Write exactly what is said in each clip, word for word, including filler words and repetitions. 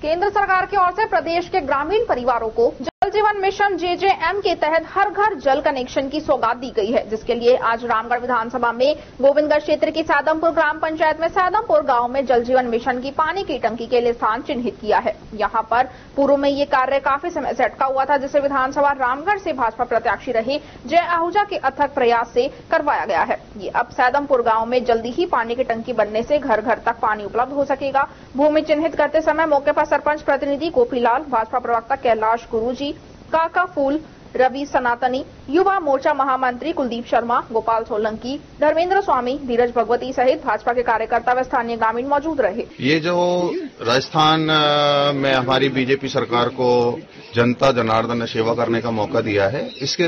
केंद्र सरकार की ओर से प्रदेश के ग्रामीण परिवारों को जल जीवन मिशन जे जे एम के तहत हर घर जल कनेक्शन की सौगात दी गई है, जिसके लिए आज रामगढ़ विधानसभा में गोविंदगढ़ क्षेत्र की सैदमपुर ग्राम पंचायत में सैदमपुर गांव में जल जीवन मिशन की पानी की टंकी के लिए स्थान चिन्हित किया है। यहां पर पूर्व में ये कार्य काफी समय से अटका हुआ था, जिसे विधानसभा रामगढ़ से भाजपा प्रत्याशी रहे जय आहूजा के अथक प्रयास से करवाया गया है। ये अब सैदमपुर गाँव में जल्दी ही पानी की टंकी बनने से घर घर तक पानी उपलब्ध हो सकेगा। भूमि चिन्हित करते समय मौके पर सरपंच प्रतिनिधि गोपीलाल, भाजपा प्रवक्ता कैलाश गुरुजी, काका फूल, रवि सनातनी, युवा मोर्चा महामंत्री कुलदीप शर्मा, गोपाल सोलंकी, धर्मेंद्र स्वामी, धीरज भगवती सहित भाजपा के कार्यकर्ता व स्थानीय ग्रामीण मौजूद रहे। ये जो राजस्थान में हमारी बीजेपी सरकार को जनता जनार्दन ने सेवा करने का मौका दिया है, इसके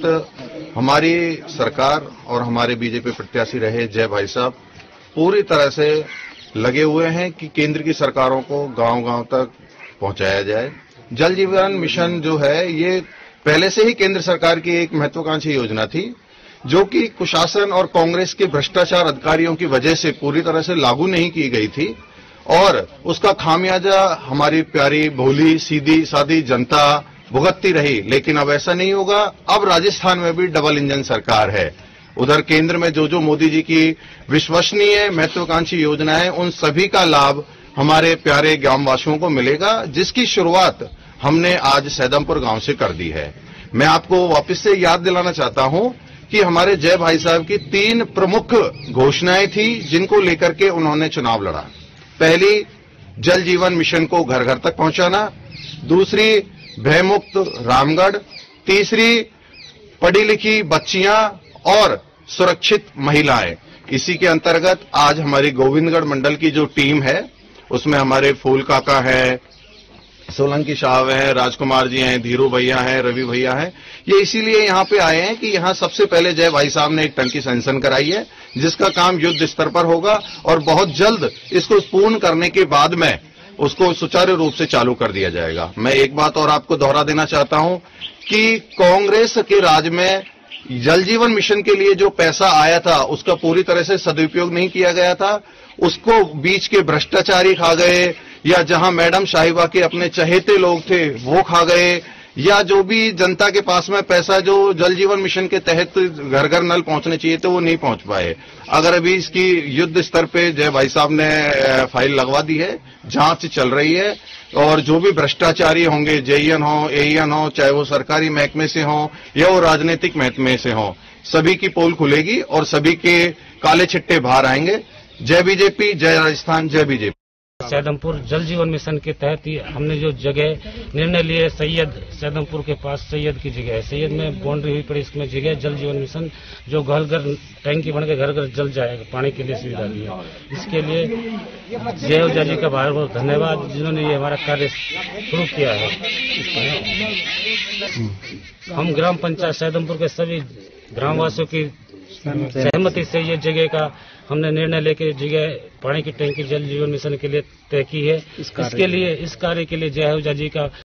तहत हमारी सरकार और हमारे बीजेपी प्रत्याशी रहे जय भाई साहब पूरी तरह से लगे हुए हैं कि केंद्र की सरकारों को गांव-गांव तक पहुंचाया जाए। जल जीवन मिशन जो है ये पहले से ही केंद्र सरकार की एक महत्वाकांक्षी योजना थी, जो कि कुशासन और कांग्रेस के भ्रष्टाचार अधिकारियों की वजह से पूरी तरह से लागू नहीं की गई थी और उसका खामियाजा हमारी प्यारी भोली सीधी सादी जनता भुगतती रही। लेकिन अब ऐसा नहीं होगा। अब राजस्थान में भी डबल इंजन सरकार है। उधर केंद्र में जो जो मोदी जी की विश्वसनीय महत्वाकांक्षी योजना है, उन सभी का लाभ हमारे प्यारे ग्रामवासियों को मिलेगा, जिसकी शुरुआत हमने आज सैदमपुर गांव से कर दी है। मैं आपको वापस से याद दिलाना चाहता हूं कि हमारे जय भाई साहब की तीन प्रमुख घोषणाएं थी, जिनको लेकर के उन्होंने चुनाव लड़ा। पहली, जल जीवन मिशन को घर घर तक पहुंचाना। दूसरी, भयमुक्त रामगढ़। तीसरी, पढ़ी लिखी बच्चियां और सुरक्षित महिलाएं। इसी के अंतर्गत आज हमारी गोविंदगढ़ मंडल की जो टीम है, उसमें हमारे फूल काका है, सोलंकी साहब हैं, राजकुमार जी हैं, धीरू भैया हैं, रवि भैया हैं। ये इसीलिए यहाँ पे आए हैं कि यहाँ सबसे पहले जय भाई साहब ने एक टंकी सैंक्शन कराई है, जिसका काम युद्ध स्तर पर होगा और बहुत जल्द इसको पूर्ण करने के बाद में उसको सुचारू रूप से चालू कर दिया जाएगा। मैं एक बात और आपको दोहरा देना चाहता हूं कि कांग्रेस के राज में जल जीवन मिशन के लिए जो पैसा आया था, उसका पूरी तरह से सदुपयोग नहीं किया गया था। उसको बीच के भ्रष्टाचारी खा गए, या जहां मैडम साहिबा के अपने चहेते लोग थे वो खा गए, या जो भी जनता के पास में पैसा जो जल जीवन मिशन के तहत घर घर नल पहुंचने चाहिए थे वो नहीं पहुंच पाए। अगर अभी इसकी युद्ध स्तर पे जय भाई साहब ने फाइल लगवा दी है, जांच चल रही है और जो भी भ्रष्टाचारी होंगे, जेईएन हो, एईएन हो, चाहे वो सरकारी महकमे से हो या वो राजनीतिक महकमे से हो, सभी की पोल खुलेगी और सभी के काले छिट्टे बाहर आएंगे। जय बीजेपी, जय राजस्थान, जय बीजेपी। सैदमपुर जल जीवन मिशन के तहत ही हमने जो जगह निर्णय लिए, सैयद सैदमपुर के पास सैयद की जगह है, सैयद में बाउंड्री हुई पड़ी, इसमें जगह जल जीवन मिशन जो घर घर टैंकी बन के घर घर जल जाएगा, पानी के लिए सुविधा दी है। इसके लिए जय आहूजा जी का बहुत बहुत धन्यवाद, जिन्होंने ये हमारा कार्य शुरू किया है। हम ग्राम पंचायत सैदमपुर के सभी ग्रामवासियों की सहमति से ये जगह का हमने निर्णय लेकर जगह पानी की टैंकी जल जीवन मिशन के लिए तय की है। इसके लिए, इस कार्य के लिए जय आहूजा जी का